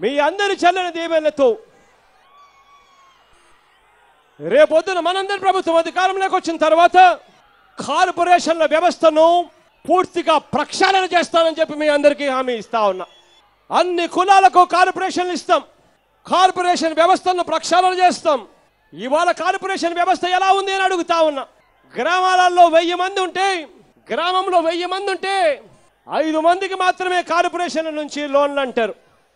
మీ అందరి చల్లని దీవెనలతో రేపొద్దున మనందరి ప్రభుత్వం అధికారంలోకి వచ్చిన తర్వాత కార్పొరేషన్ల వ్యవస్థను పూర్తిగా ప్రక్షాళన చేస్తానని చెప్పి మీ అందరికీ హామీ ఇస్తా ఉన్నా. అన్ని కులాలకు కార్పొరేషన్లు ఇస్తాం, కార్పొరేషన్ వ్యవస్థను ప్రక్షాళన చేస్తాం. ఇవాళ కార్పొరేషన్ వ్యవస్థ ఎలా ఉంది అని అడుగుతా ఉన్నా. గ్రామాలలో 1000 మంది ఉంటే, గ్రామంలో 1000 మంది ఉంటే 5 మందికి మాత్రమే కార్పొరేషన్ నుంచి లోన్లు అంటారు.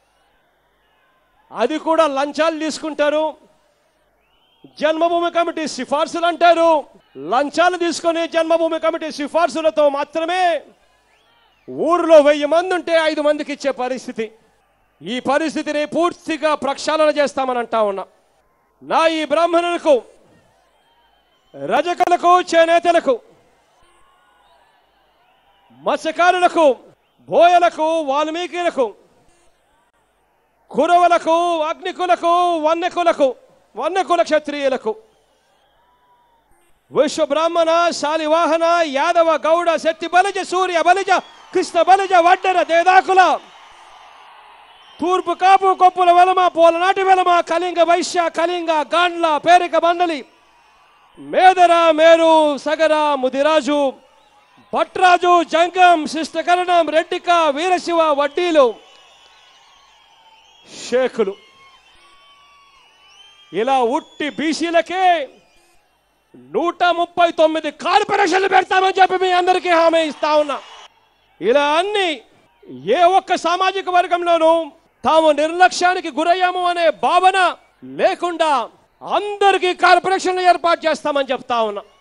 అది కూడా లంచాలు తీసుకుంటారు. జన్మభూమి కమిటీ సిఫార్సులు అంటారు. లంచాలు తీసుకొని జన్మభూమి కమిటీ సిఫార్సులతో మాత్రమే ఊరిలో 1000 మంది ఉంటే 5 మందికి ఇచ్చే పరిస్థితి. ఈ పరిస్థితిని పూర్తిగా ప్రక్షాళన చేస్తామని అంటా ఉన్నా. నా ఈ బ్రాహ్మణులకు, రజకులకు, చేనేతలకు, మత్స్యకారులకు, బోయలకు, వాల్మీకులకు, కురవలకు, అగ్నికులకు, వన్నెకుల క్షత్రియులకు, విశ్వ బ్రాహ్మణ, శాలివాహన, యాదవ, గౌడ, శక్తి బలిజ, సూర్య బలిజ, కృష్ణ బలిజ, వడ్డెర, దేదాకుల, తూర్పు కాపు, కొప్పుల వెలమ, పోలనాటి వెలమ, కళింగ వైశ్య, కళింగ, గాండ్ల, పేరిక మండలి, మేదర, మేరు, సగర, ముదిరాజు, భట్రాజు, జంగం, శిష్టకరణం, రెడ్డిక, వీరశివ, వడ్డీలు, షేకులు, ఇలా ఉట్టి బీసీలకే 139 కార్పొరేషన్లు పెడతామని చెప్పి మీ అందరికీ హామీ ఇస్తా ఉన్నా. ఇలా అన్ని ఏ ఒక్క సామాజిక వర్గంలోనూ తాము నిర్లక్ష్యానికి గురయ్యాము అనే భావన లేకుండా అందరికీ కార్పొరేషన్లు ఏర్పాటు చేస్తామని చెప్తా ఉన్నా.